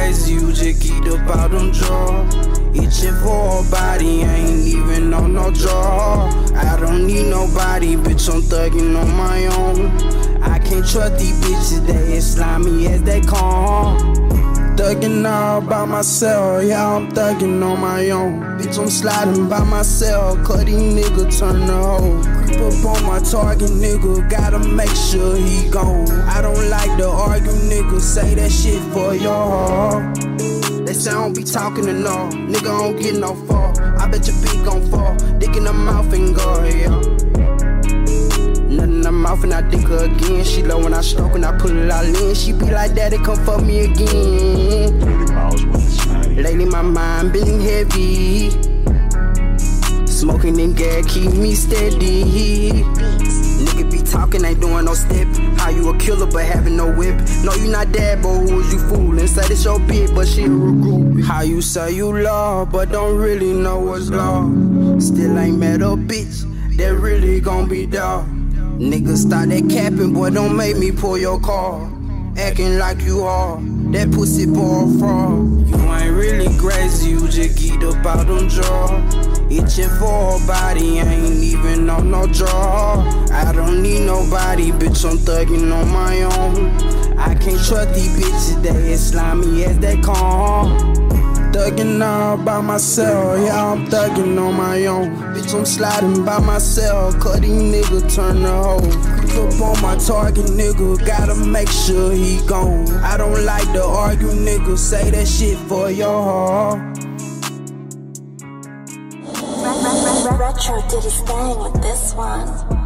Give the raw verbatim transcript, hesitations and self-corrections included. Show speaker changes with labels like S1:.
S1: crazy, you just geeked up out them drugs. Itching for a body, I ain't even on no draw. I don't need nobody, bitch, I'm thugging on my own. I can't trust these bitches, they as slimy as they come. Thugging all by myself, yeah, I'm thugging on my own. Bitch, I'm sliding by myself, cause these niggas turn the hoe. Creep up on my target, nigga, gotta make sure he gone. I don't like to argue, nigga, say that shit for your heart. They say I don't be talking enough, nigga, I don't get no fall. I bet your beat gon' fall, dick in the mouth and go, yeah. Nothing in the mouth and I dick her again. She low when I stroke and I pull it all in. She be like, daddy, come fuck me again. Lately my mind been heavy. Smoking and gas keep me steady. Nigga be talking, ain't doing no step. How you a killer but having no whip? No, you not that, but who is you fooling? Say this your bitch, but she a recruit. How you say you love, but don't really know what's love? Still ain't met a bitch that really gon' be dog. Niggas started capping, boy, don't make me pull your car. Acting like you are, that pussy boy a fraud. You ain't really crazy, you just geeked up out them drugs. Itching for a body, I ain't even on no draw. I don't need nobody, bitch, I'm thugging on my own. I can't trust these bitches, they as slimy as they come. Thugging all by myself, yeah, I'm thugging on my own. Bitch, I'm sliding by myself, cause these niggas turn the hoe. Creep up on my target, nigga, gotta make sure he gone. I don't like to argue, nigga, say that shit for your heart.
S2: Retro did his thing with this one.